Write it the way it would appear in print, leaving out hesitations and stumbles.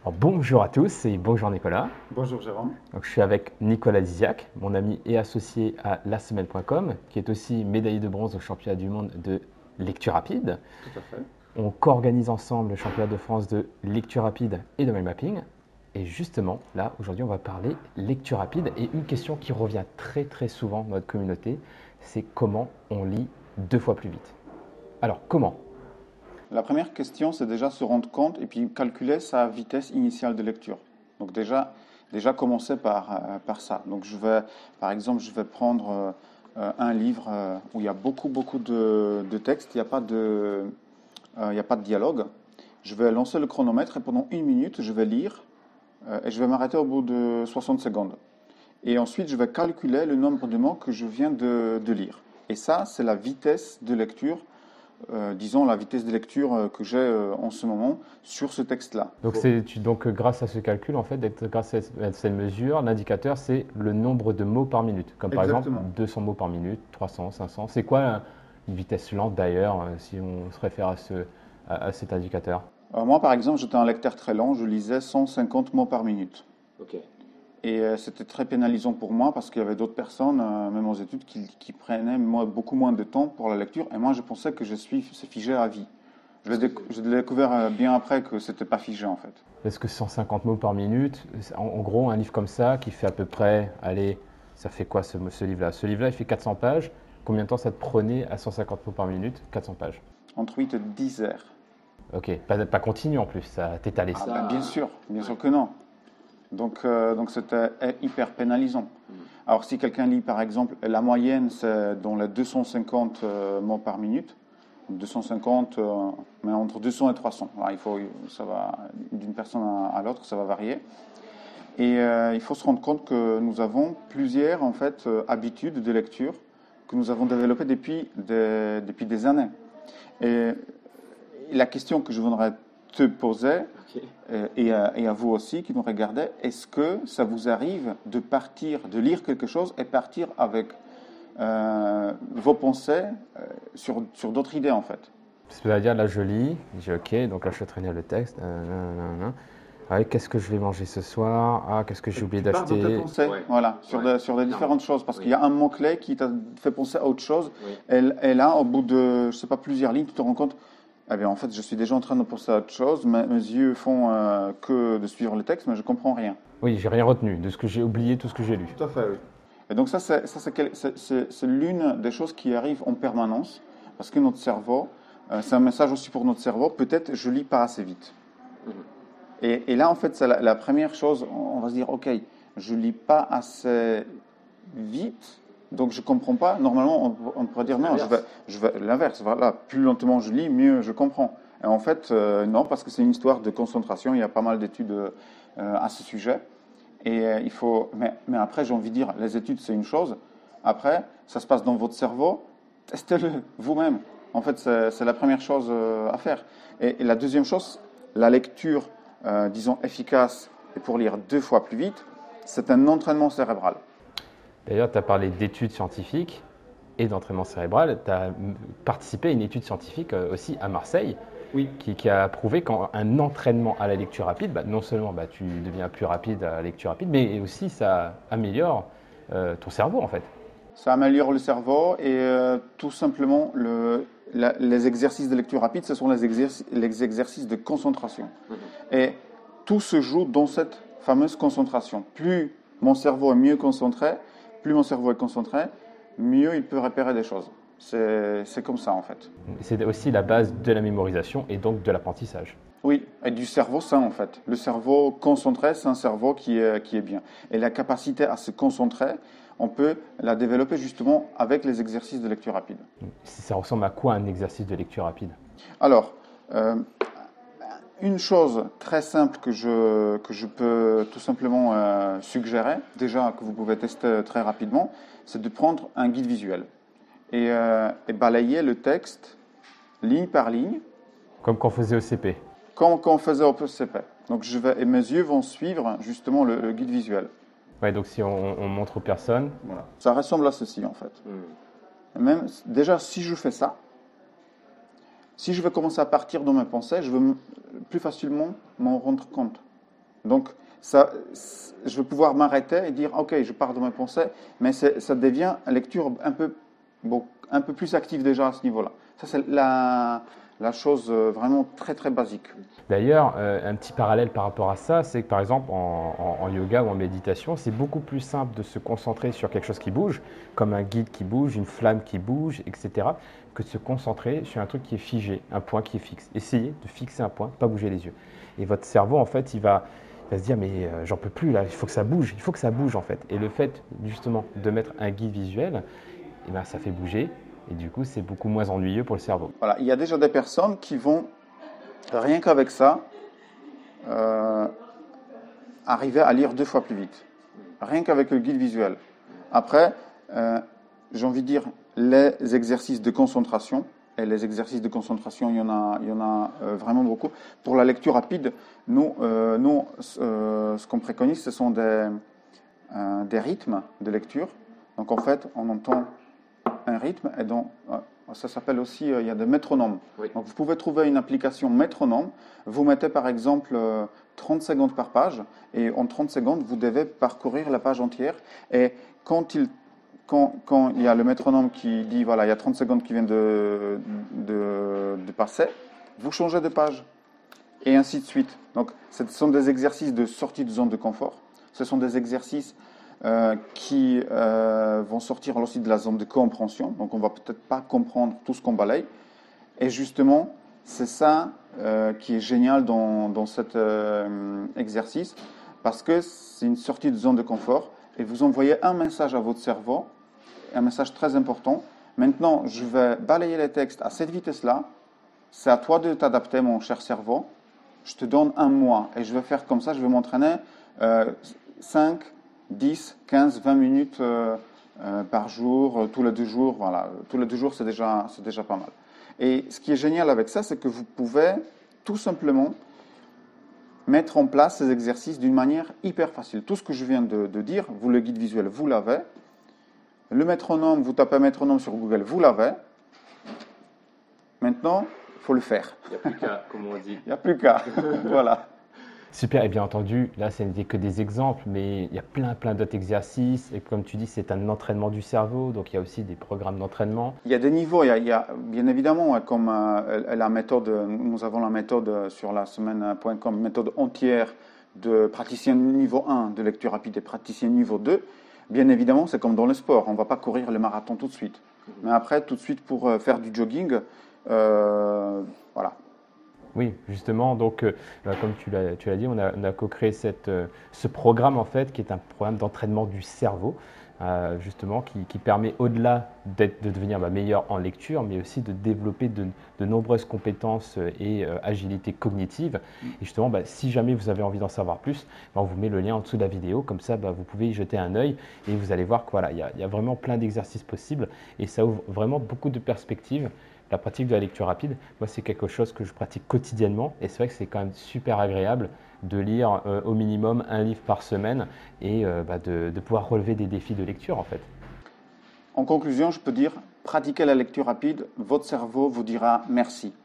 Alors, bonjour à tous et bonjour Nicolas. Bonjour Jérôme. Donc, je suis avec Nicolas Diziac, mon ami et associé à lasemaine.com, qui est aussi médaillé de bronze au championnat du monde de lecture rapide. Tout à fait. On co-organise ensemble le championnat de France de lecture rapide et de mind mapping. Et justement, là, aujourd'hui, on va parler lecture rapide. Et une question qui revient très très souvent dans notre communauté, c'est comment on lit 2 fois plus vite. Alors, comment? La première question, c'est déjà se rendre compte et puis calculer sa vitesse initiale de lecture. Donc déjà commencer par ça. Donc par exemple, je vais prendre un livre où il y a beaucoup de texte, il n'y a il n'y a pas de dialogue. Je vais lancer le chronomètre et pendant 1 minute, je vais lire et je vais m'arrêter au bout de 60 secondes. Et ensuite, je vais calculer le nombre de mots que je viens de lire. Et ça, c'est la vitesse de lecture, disons la vitesse de lecture que j'ai en ce moment sur ce texte-là. Donc, grâce à ce calcul, en fait, grâce à cette mesure, l'indicateur, c'est le nombre de mots par minute. Comme par exemple Exactement. 200 mots par minute, 300, 500. C'est quoi une vitesse lente d'ailleurs, si on se réfère à cet indicateur? Moi, par exemple, j'étais un lecteur très lent, je lisais 150 mots par minute. Ok. Et c'était très pénalisant pour moi parce qu'il y avait d'autres personnes, même aux études, qui prenaient beaucoup moins de temps pour la lecture. Et moi, je pensais que c'est figé à vie. Je l'ai découvert bien après que c'était pas figé en fait. Parce que 150 mots par minute, en gros, un livre comme ça, qui fait à peu près, allez, ça fait quoi ce livre-là? Ce livre-là, il fait 400 pages. Combien de temps ça te prenait à 150 mots par minute? 400 pages. Entre 8 et 10 heures. Ok, pas continu en plus, ça t'étalait ça. Bien sûr que non. Donc c'était hyper pénalisant. Alors si quelqu'un lit par exemple, la moyenne c'est dans les 250 mots par minute, 250, mais entre 200 et 300. Alors, ça va d'une personne à l'autre, ça va varier. Et il faut se rendre compte que nous avons plusieurs en fait habitudes de lecture que nous avons développées depuis des années. Et la question que je voudrais te poser, et à vous aussi qui nous regardez, est-ce que ça vous arrive de partir, de lire quelque chose et partir avec vos pensées sur d'autres idées en fait? C'est-à-dire, là, je lis, je dis OK, donc là, je fais traîner le texte. Ah oui, qu'est-ce que je vais manger ce soir? Ah, qu'est-ce que j'ai oublié Tu pars dans tes d'acheter? pensées, voilà, sur des différentes choses, parce qu'il y a un mot-clé qui t'a fait penser à autre chose, et là, au bout de, je sais pas, plusieurs lignes, tu te rends compte, eh bien, en fait, je suis déjà en train de penser à autre chose, mes yeux font que de suivre le texte, mais je comprends rien. Oui, j'ai rien retenu de ce que j'ai oublié, tout ce que j'ai lu. Tout à fait, oui. Et donc c'est l'une des choses qui arrive en permanence, parce que notre cerveau, c'est un message aussi pour notre cerveau, peut-être je lis pas assez vite. Et là, en fait, c'est la première chose, on va se dire, ok, je lis pas assez vite, donc je comprends pas. Normalement, on pourrait dire non, je vais l'inverse. Voilà, plus lentement je lis, mieux je comprends. Et en fait, non, parce que c'est une histoire de concentration. Il y a pas mal d'études à ce sujet. Et mais après, j'ai envie de dire, les études, c'est une chose. Après, ça se passe dans votre cerveau. Testez-le vous-même. En fait, c'est la première chose à faire. Et la deuxième chose, la lecture, disons, efficace et pour lire 2 fois plus vite, c'est un entraînement cérébral. D'ailleurs, tu as parlé d'études scientifiques et d'entraînement cérébral. Tu as participé à une étude scientifique aussi à Marseille Oui. qui a prouvé qu'un entraînement à la lecture rapide, non seulement tu deviens plus rapide à la lecture rapide, mais aussi ça améliore ton cerveau en fait. Ça améliore le cerveau et tout simplement, les exercices de lecture rapide, ce sont les exercices de concentration. Et tout se joue dans cette fameuse concentration. Plus mon cerveau est mieux concentré, plus mon cerveau est concentré, mieux il peut repérer des choses. C'est comme ça en fait. C'est aussi la base de la mémorisation et donc de l'apprentissage. Oui, et du cerveau sain en fait. Le cerveau concentré, c'est un cerveau qui est bien. Et la capacité à se concentrer, on peut la développer justement avec les exercices de lecture rapide. Ça ressemble à quoi un exercice de lecture rapide? Alors, une chose très simple que je peux tout simplement suggérer, déjà que vous pouvez tester très rapidement, c'est de prendre un guide visuel et balayer le texte ligne par ligne, Comme qu'on faisait au CP. comme on faisait au CP. Donc et mes yeux vont suivre justement le guide visuel. Ouais, donc si on montre aux personnes. Voilà. Ça ressemble à ceci en fait. Même déjà, si je fais ça, si je veux commencer à partir dans mes pensées, je veux plus facilement m'en rendre compte. Donc, ça, je vais pouvoir m'arrêter et dire, OK, je pars de mes pensées, mais ça devient une lecture un peu plus active déjà à ce niveau-là. Ça, c'est la chose vraiment très, très basique. D'ailleurs, un petit parallèle par rapport à ça, c'est que par exemple en yoga ou en méditation, c'est beaucoup plus simple de se concentrer sur quelque chose qui bouge, comme un guide qui bouge, une flamme qui bouge, etc., que de se concentrer sur un truc qui est figé, un point qui est fixe. Essayez de fixer un point, pas bouger les yeux. Et votre cerveau, en fait, il va se dire, mais j'en peux plus là, il faut que ça bouge en fait. Et le fait justement de mettre un guide visuel, eh ben, ça fait bouger, et du coup, c'est beaucoup moins ennuyeux pour le cerveau. Voilà, il y a déjà des personnes qui vont, rien qu'avec ça, arriver à lire 2 fois plus vite. Rien qu'avec le guide visuel. Après, j'ai envie de dire, les exercices de concentration, et les exercices de concentration, il y en a vraiment beaucoup. Pour la lecture rapide, nous ce qu'on préconise, ce sont des rythmes de lecture. Donc en fait, on entend un rythme, et donc ça s'appelle aussi, il y a des métronomes. Oui. Donc vous pouvez trouver une application métronome, vous mettez par exemple 30 secondes par page, et en 30 secondes, vous devez parcourir la page entière, et quand il y a le métronome qui dit, voilà, il y a 30 secondes qui viennent de passer, vous changez de page, et ainsi de suite. Donc ce sont des exercices de sortie de zone de confort, ce sont des exercices qui vont sortir aussi de la zone de compréhension. Donc, on ne va peut-être pas comprendre tout ce qu'on balaye. Et justement, c'est ça qui est génial dans cet exercice, parce que c'est une sortie de zone de confort et vous envoyez un message à votre cerveau, un message très important. Maintenant, je vais balayer les textes à cette vitesse-là. C'est à toi de t'adapter, mon cher cerveau. Je te donne un mois et je vais faire comme ça. Je vais m'entraîner 5, 10, 15, 20 minutes par jour, tous les 2 jours. Voilà, tous les 2 jours, c'est déjà pas mal. Et ce qui est génial avec ça, c'est que vous pouvez tout simplement mettre en place ces exercices d'une manière hyper facile. Tout ce que je viens de dire, vous, le guide visuel, vous l'avez. Le métronome, vous tapez métronome sur Google, vous l'avez. Maintenant, il faut le faire. Il n'y a plus qu'à, comme on dit. Il n'y a plus qu'à. Voilà. Super, et bien entendu, là, ce n'était que des exemples, mais il y a plein d'autres exercices. Et comme tu dis, c'est un entraînement du cerveau, donc il y a aussi des programmes d'entraînement. Il y a des niveaux, il y a bien évidemment, comme la méthode, nous avons la méthode sur la semaine.com, méthode entière de praticien niveau 1 de lecture rapide et praticien niveau 2. Bien évidemment, c'est comme dans le sport, on ne va pas courir le marathon tout de suite. Mais après, tout de suite, pour faire du jogging, voilà. Oui, justement, donc comme tu l'as dit, on a co-créé ce programme en fait, qui est un programme d'entraînement du cerveau, justement, qui permet au-delà de devenir meilleur en lecture, mais aussi de développer de nombreuses compétences et agilité cognitive. Et justement, si jamais vous avez envie d'en savoir plus, on vous met le lien en dessous de la vidéo, comme ça vous pouvez y jeter un œil et vous allez voir qu'il y a vraiment plein d'exercices possibles et ça ouvre vraiment beaucoup de perspectives. La pratique de la lecture rapide, moi, c'est quelque chose que je pratique quotidiennement et c'est vrai que c'est quand même super agréable de lire au minimum un livre par semaine et de pouvoir relever des défis de lecture en fait. En conclusion, je peux dire, pratiquez la lecture rapide, votre cerveau vous dira merci.